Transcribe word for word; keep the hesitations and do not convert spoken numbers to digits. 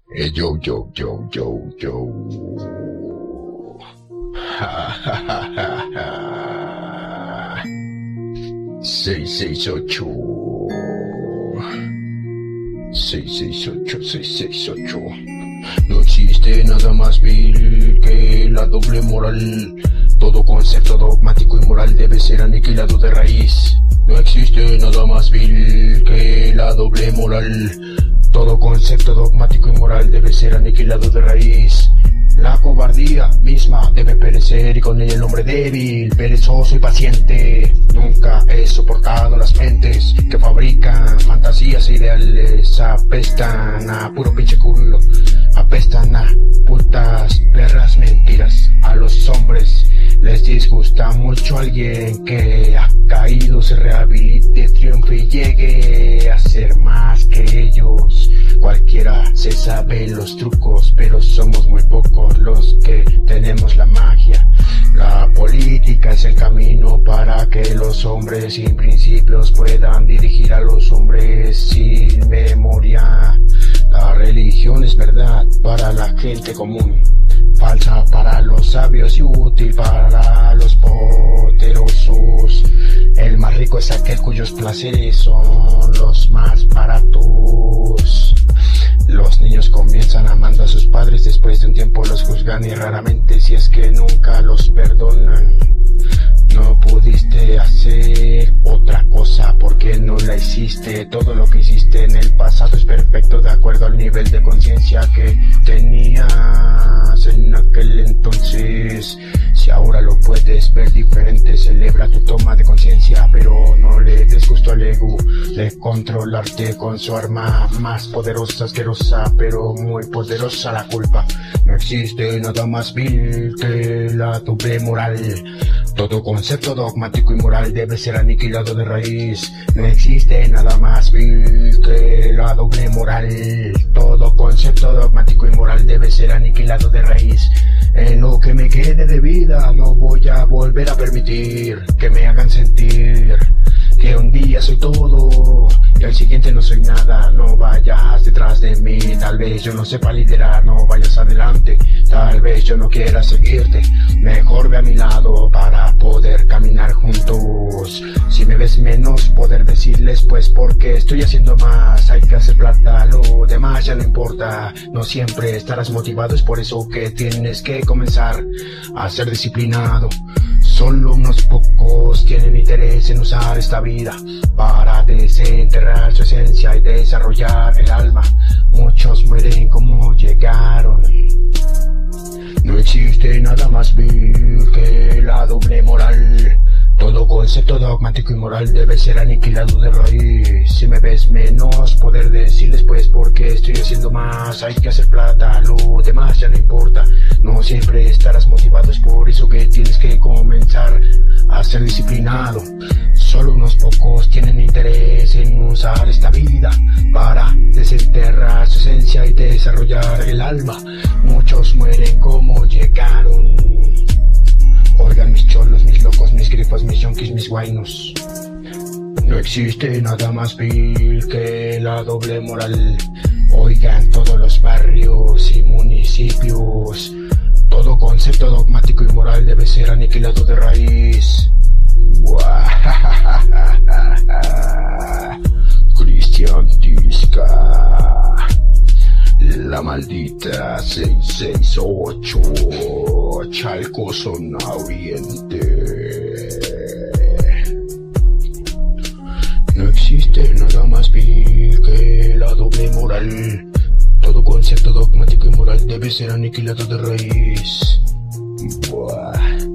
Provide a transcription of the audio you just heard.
Eh, yo, yo, yo, yo, yo. Ja, ja, ja, ja, ja. seis seis ocho. seis seis ocho, seis seis ocho. No existe nada más vil que la doble moral. Todo concepto dogmático y moral debe ser aniquilado de raíz. No existe nada más vil que la doble moral. Todo concepto dogmático y moral debe ser aniquilado de raíz. La cobardía misma debe perecer y con ella el hombre débil, perezoso y paciente. Nunca he soportado las mentes que fabrican fantasías e ideales. Apestan a puro pinche culo, apestan a putas perras mentiras. A los hombres les disgusta mucho alguien que ha caído, se rehabilite, triunfe y llegue a ser más que ellos. Cualquiera se sabe los trucos, pero somos muy pocos los que tenemos la magia. La política es el camino para que los hombres sin principios puedan dirigir a los hombres sin memoria. La religión es verdad para la gente común, falsa para los sabios y útil para los poderosos. El más rico es aquel cuyos placeres son los más baratos. Los niños comienzan amando a sus padres, después de un tiempo los juzgan y raramente, si es que nunca, los perdonan. No pudiste hacer otra cosa porque no la hiciste. Todo lo que hiciste en el pasado es perfecto de acuerdo al nivel de conciencia que tenías en aquel entonces. Si ahora lo puedes ver diferente, celebra tu toma de conciencia, pero no le des gusto al ego de controlarte con su arma más poderosa, asquerosa, pero muy poderosa, la culpa. No existe nada más vil que la doble moral. Todo concepto dogmático y moral debe ser aniquilado de raíz. No existe nada más vil que la doble moral. Todo concepto dogmático y moral debe ser aniquilado de raíz. En lo que me quede de vida no voy a volver a permitir que me hagan sentir que un día soy todo y al siguiente no soy nada. No vayas detrás de mí, tal vez yo no sepa liderar. No vayas adelante, tal vez yo no quiera seguirte. Mejor ve a mi lado para poder caminar juntos. Si me ves menos, poder decirles pues porque estoy haciendo más. Hay que hacer plata, lo demás ya no importa. No siempre estarás motivado, es por eso que tienes que comenzar a ser disciplinado. Solo unos pocos tienen interés en usar esta vida para desenterrar su esencia y desarrollar el alma. Muchos mueren como llegaron. No existe nada más vil que la doble moral. Todo concepto dogmático y moral debe ser aniquilado de raíz. Si me ves menos, poder decirles pues porque estoy haciendo más. Hay que hacer plata, lo demás ya no importa. No siempre estarás motivado, es por eso que tienes que comenzar a ser disciplinado. Solo unos pocos tienen interés en usar esta vida para desenterrar su esencia y desarrollar el alma. Muchos mueren como llegaron. Oigan mis cholos, mis locos, mis grifos, mis yonkis, mis guainos. No existe nada más vil que la doble moral. Oigan todos los barrios y municipios. Todo concepto dogmático y moral debe ser aniquilado de raíz. Cristian Tisca, la maldita seis seis ocho, Chalco zona oriente. No existe nada más vil que la doble moral. Todo concepto dogmático y moral debe ser aniquilado de raíz. Buah.